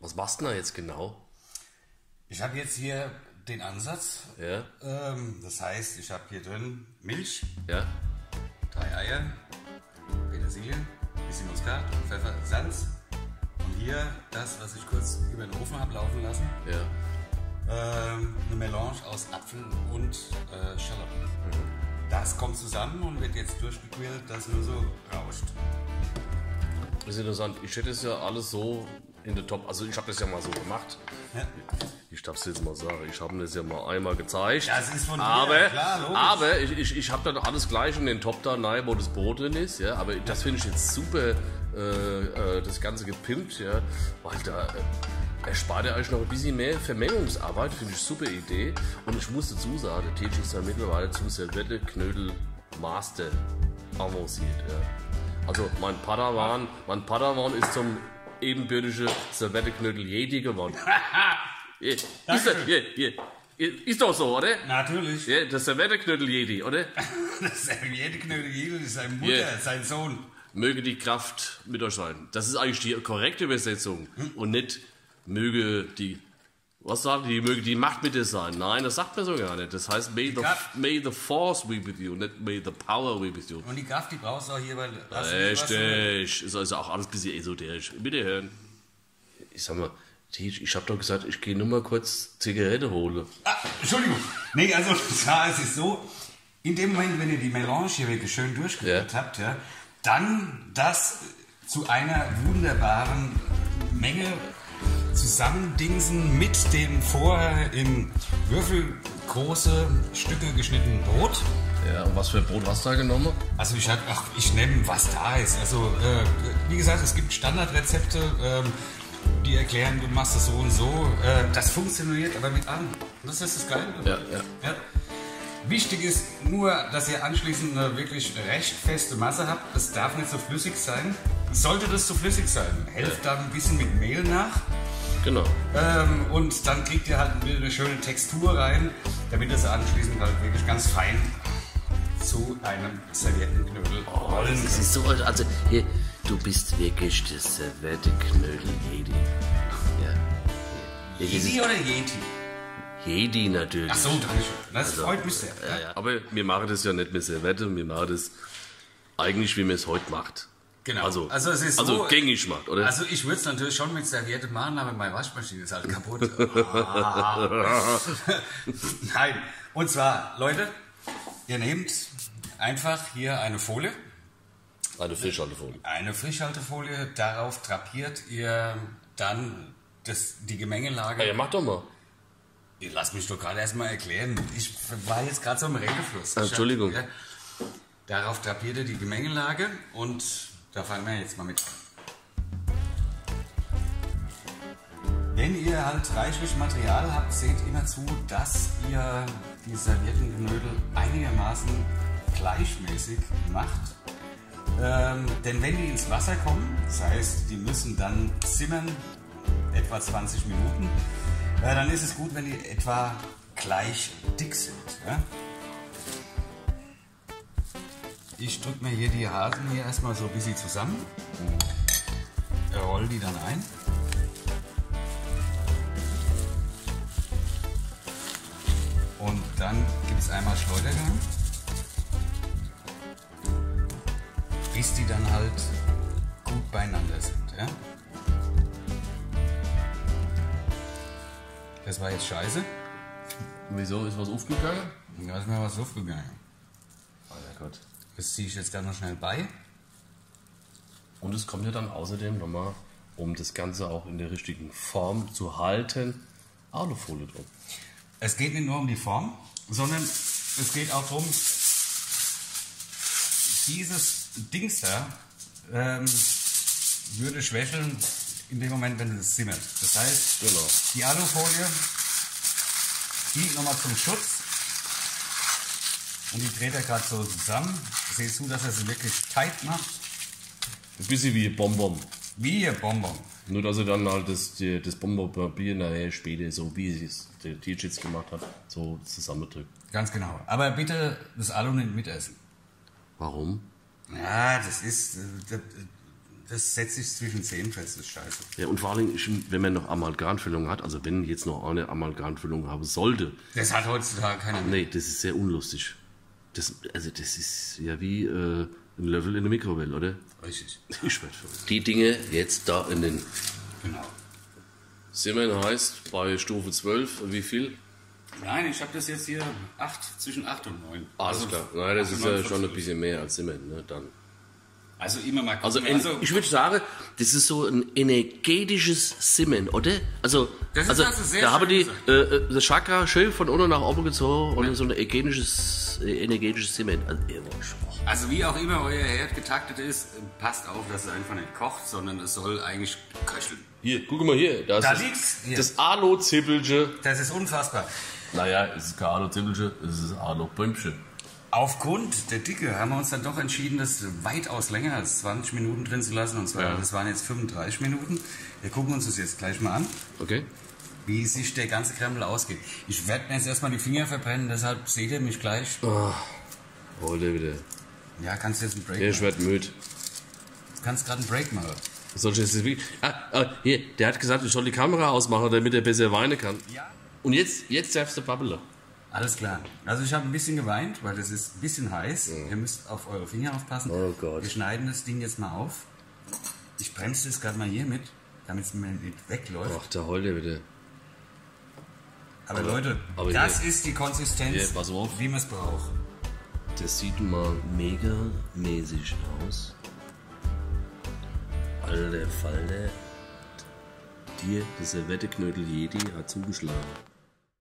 Was machst du denn da jetzt genau? Ich habe jetzt hier den Ansatz. Ja. Das heißt, ich habe hier drin Milch, Ja. 3 Eier, Petersilie, bisschen Muskat, Pfeffer, Salz. Und hier das, was ich kurz über den Ofen habe laufen lassen. Ja. Eine Melange aus Apfel und Schalotten. Das kommt zusammen und wird jetzt durchgequält, dass nur so rauscht. Das ist interessant. Ich hätte es ja alles so in der Top. Also ich habe das ja mal so gemacht. Ja. Ich darf es jetzt mal sagen. Ich habe das ja mal einmal gezeigt. Das ist von dir, aber, klar, logisch. aber ich habe dann alles gleich in den Top da rein, wo das Brot drin ist. Ja. Aber das finde ich jetzt super, das Ganze gepimpt. Ja. Weil da erspart er eigentlich noch ein bisschen mehr Vermengungsarbeit. Finde ich super Idee. Und ich muss dazu sagen, der TG ist ja mittlerweile zum Servette Knödel Master avanciert. Ja. Also mein Padawan ist zum ebenbürtigen Servette Knödel Jedi geworden. Ist doch so, oder? Natürlich. Ja, das Servette Knödel Jedi, oder? Das Serviette-Knödel ist seine Mutter, sein Sohn. Möge die Kraft mit euch sein. Das ist eigentlich die korrekte Übersetzung. Und nicht möge die, was sagt die, möge die Macht mit dir sein. Nein, das sagt man so gar nicht. Das heißt, may the force be with you, nicht may the power be with you. Und die Kraft, die brauchst du auch hier, weil... Richtig. Ist also auch alles ein bisschen esoterisch. Bitte hören. Ich sag mal, ich hab doch gesagt, ich gehe nur mal kurz Zigarette holen. Entschuldigung. Nee, also es ist so, in dem Moment, wenn ihr die Melange hier wirklich schön durchgerührt habt, ja, dann das zu einer wunderbaren Menge zusammendingsen mit dem vorher in würfelgroße Stücke geschnittenen Brot. Ja, und was für Brot hast du da genommen? Also ich nehme, was da ist. Also wie gesagt, es gibt Standardrezepte, die erklären, du machst das so und so. Das funktioniert aber mit allem. Das ist das Geile. Ja. Wichtig ist nur, dass ihr anschließend eine wirklich recht feste Masse habt. Es darf nicht so flüssig sein. Sollte das zu flüssig sein, helft da ein bisschen mit Mehl nach. Genau. Und dann kriegt ihr halt eine schöne Textur rein, damit es anschließend halt wirklich ganz fein zu einem Serviettenknödel rollen Das ist so, also hier, du bist wirklich das Serviette-Knödel Jedi. Ja. Jedi oder Yeti? Jedi natürlich. Ach so, danke. Das freut mich sehr. Ja. Aber wir machen das ja nicht mit Servette, wir machen das eigentlich, wie man es heute macht. Genau. Also es ist so so, gängig macht, oder? Also ich würde es natürlich schon mit Serviette machen, aber meine Waschmaschine ist halt kaputt. Nein. Und zwar, Leute, ihr nehmt einfach hier eine Folie. Eine Frischhaltefolie. Eine Frischhaltefolie. Darauf drapiert ihr dann die Gemengelage. Ja, mach doch mal. Lass mich doch gerade erstmal erklären. Ich war jetzt gerade so im Redefluss. Entschuldigung. Darauf drapiert ihr die Gemengelage und da fangen wir jetzt mal mit an. Wenn ihr halt reichlich Material habt, seht immer zu, dass ihr die Serviettenknödel einigermaßen gleichmäßig macht. Denn wenn die ins Wasser kommen, das heißt, die müssen dann simmern, etwa 20 Minuten, dann ist es gut, wenn die etwa gleich dick sind. Ja? Ich drücke mir hier die Hasen hier erstmal so ein bisschen zusammen, roll die dann ein. Und dann gibt es einmal Schleudergang, bis die dann halt gut beieinander sind. Ja? Das war jetzt scheiße. Wieso? Ist was aufgegangen? Da ist mir was aufgegangen. Oh ja Gott. Das ziehe ich jetzt gerade noch schnell bei. Und es kommt ja dann außerdem nochmal, um das Ganze auch in der richtigen Form zu halten, Alufolie drum. Es geht nicht nur um die Form, sondern es geht auch darum, dieses Dings da würde schwächeln in dem Moment, wenn es simmert. Das heißt, Genau. die Alufolie dient nochmal zum Schutz und die dreht er gerade so zusammen. Seht zu, dass er sie wirklich tight macht. Ein bisschen wie Bonbon. Wie ein Bonbon. Nur, dass er dann halt das Bonbonpapier nachher später, so wie es der Teach jetzt gemacht hat, so zusammendrückt. Ganz genau. Aber bitte das Alu nicht mitessen. Warum? Ja, das ist... Das setzt sich zwischen Zähnen fest, das ist scheiße. Ja, und vor allem, wenn man noch Amalgamfüllung hat, also wenn jetzt noch eine Amalgamfüllung haben sollte. Das hat heutzutage keiner mehr. Nee, das ist sehr unlustig. Das ist ja wie ein Löffel in der Mikrowelle, oder? Richtig. Ich werde verrückt. Die Dinge jetzt da in den Genau. Simmern heißt bei Stufe 12, wie viel? Nein, ich habe das jetzt hier zwischen 8 und 9. Alles klar. Nein, das ist ja schon ein bisschen mehr als Simmern, ne? Dann. Also immer mal gucken. Also, ich würde sagen, das ist so ein energetisches Simmen, oder? Also, Das ist also sehr da haben die schön das Chakra schön von unten nach oben gezogen und so ein energetisches Simmen. Also wie auch immer euer Herd getaktet ist, passt auf, dass es einfach nicht kocht, sondern es soll eigentlich köcheln. Hier, guck mal hier. Da liegt's. Hier. Das Alu-Zippelche. Das ist unfassbar. Naja, es ist kein Alu-Zippelche, es ist Alu-Pümpchen. Aufgrund der Dicke haben wir uns dann doch entschieden, das weitaus länger als 20 Minuten drin zu lassen. Und zwar, das waren jetzt 35 Minuten. Wir gucken uns das jetzt gleich mal an, Okay. wie sich der ganze Krempel ausgeht. Ich werde mir jetzt erstmal die Finger verbrennen, deshalb seht ihr mich gleich. Heute wieder. Ja, kannst du jetzt einen Break Ja, ich machen? werde müde. Du kannst gerade einen Break machen. Soll ich jetzt wie? Hier, der hat gesagt, ich soll die Kamera ausmachen, damit er besser weinen kann. Ja. Und jetzt darfst du babbeln. Alles klar. Also ich habe ein bisschen geweint, weil das ist ein bisschen heiß. Ihr müsst auf eure Finger aufpassen. Oh Gott. Wir schneiden das Ding jetzt mal auf. Ich bremse das gerade mal hier mit, damit es mir nicht wegläuft. Ach, da heult er wieder. Aber Leute, aber das hier- ist die Konsistenz, hier, pass auf. wie man es braucht. Das sieht mal mega mäßig aus. Alter Falter. Dir, dieser Wetteknödel Jedi, hat zugeschlagen.